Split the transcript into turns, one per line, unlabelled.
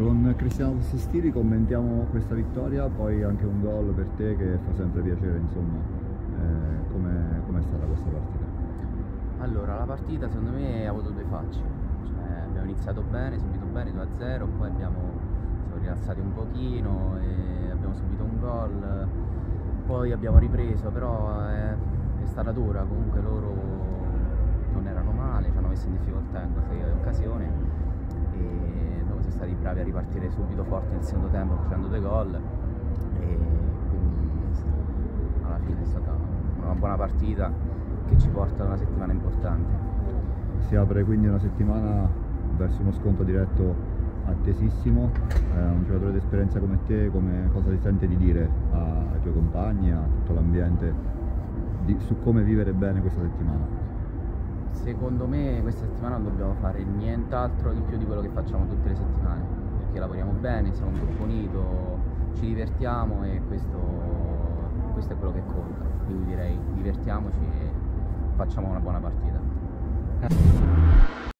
Con Cristiano Sistiri commentiamo questa vittoria, poi anche un gol per te che fa sempre piacere, insomma, com'è stata questa partita?
Allora, la partita secondo me ha avuto due facce, cioè, abbiamo iniziato bene, subito bene, 2-0, poi siamo rilassati un pochino e abbiamo subito un gol, poi abbiamo ripreso, però è stata dura, comunque loro non erano male, ci hanno messo in difficoltà in qualche occasione e noi siamo stati bravi a ripartire subito forte nel secondo tempo facendo 2 gol e quindi alla fine è stata una buona partita che ci porta a una settimana importante.
Si apre quindi una settimana verso uno scontro diretto attesissimo, un giocatore di esperienza come te, cosa ti sente di dire ai tuoi compagni, a tutto l'ambiente su come vivere bene questa settimana?
Secondo me questa settimana non dobbiamo fare nient'altro di più di quello che facciamo tutte le settimane, perché lavoriamo bene, siamo un gruppo unito, ci divertiamo e questo è quello che conta, quindi direi divertiamoci e facciamo una buona partita.